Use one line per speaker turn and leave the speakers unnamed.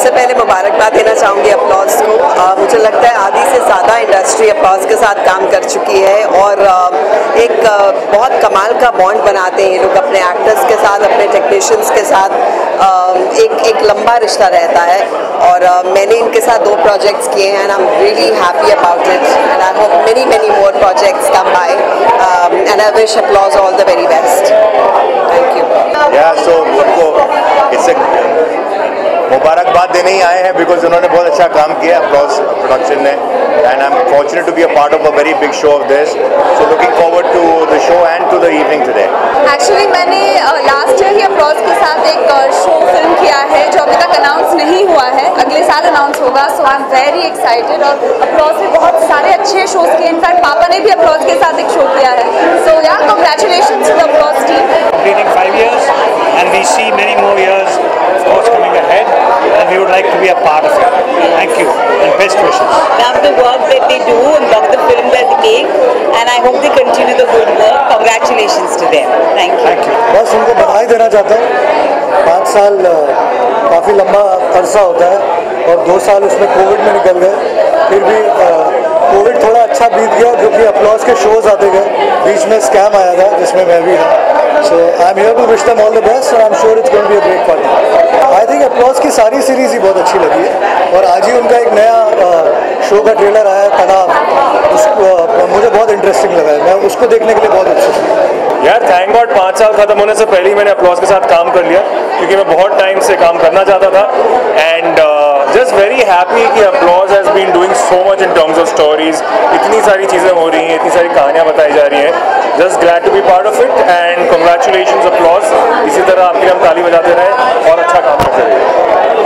सबसे पहले मुबारकबाद देना चाहूँगी अपलॉज को। मुझे लगता है आधी से ज़्यादा इंडस्ट्री अपलॉज के साथ काम कर चुकी है और एक बहुत कमाल का बॉन्ड बनाते हैं ये लोग अपने एक्टर्स के साथ, अपने टेक्नीशियंस के साथ। एक लंबा रिश्ता रहता है और मैंने इनके साथ 2 प्रोजेक्ट्स किए हैं and I am really happy about it and I hope many more projects come by and I wish Applause all the very best. Thank you.
Yeah, so इससे मुबारकबाद देने ही आए हैं बिकॉज उन्होंने बहुत अच्छा काम किया अपलॉज प्रोडक्शन ने and I am fortunate to be a part of a very big show of this, so looking forward to the show and to the evening today.
Actually मैंने लास्ट ईयर ही Applause के साथ एक show film किया है जो अभी तक अनाउंस नहीं हुआ है, अगले साल अनाउंस होगा। So I am very excited और अपलॉज में बहुत सारे अच्छे शोज किए, इनफैक्ट पापा ने भी अपलॉज के साथ एक शो किया है। So yeah congratulations to the Applause team.
Completing 5 years and we see many more years of course coming ahead and we would like to be a part of it. Thank you and best wishes.
Love the work that they do and love the film that they make and I hope they continue the good work. Congratulations to them. Thank you.
Thank you.
बस उनको बधाई देना चाहता हूँ। 5 साल काफ़ी लंबा अरसा होता है और 2 साल उसमें कोविड में निकल गए, फिर भी कोविड थोड़ा अच्छा बीत गया क्योंकि अपलॉज के शोज आते गए। बीच में स्कैम आया था जिसमें मैं भी था। So I am here to wish them all the best और I am sure it's going to be a great party. I think Applause की सारी सीरीज़ ही बहुत अच्छी लगी है और आज ही उनका एक नया शो का ट्रेलर आया है तनाव, उसको मुझे बहुत इंटरेस्टिंग लगा है, मैं उसको देखने के लिए बहुत उत्सुक हूँ।
यार थैंक गॉड 5 साल खत्म होने से पहले ही मैंने अपलॉज के साथ काम कर लिया क्योंकि मैं बहुत टाइम से काम करना चाहता था एंड जस्ट वेरी हैप्पी कि Applause has been doing so much in terms of stories. इतनी सारी चीज़ें हो रही हैं, इतनी सारी कहानियाँ बताई जा रही हैं। Just glad to be part of it and congratulations Applause. इसी तरह आपके हम ताली बजाते रहें और अच्छा काम करते रहिए।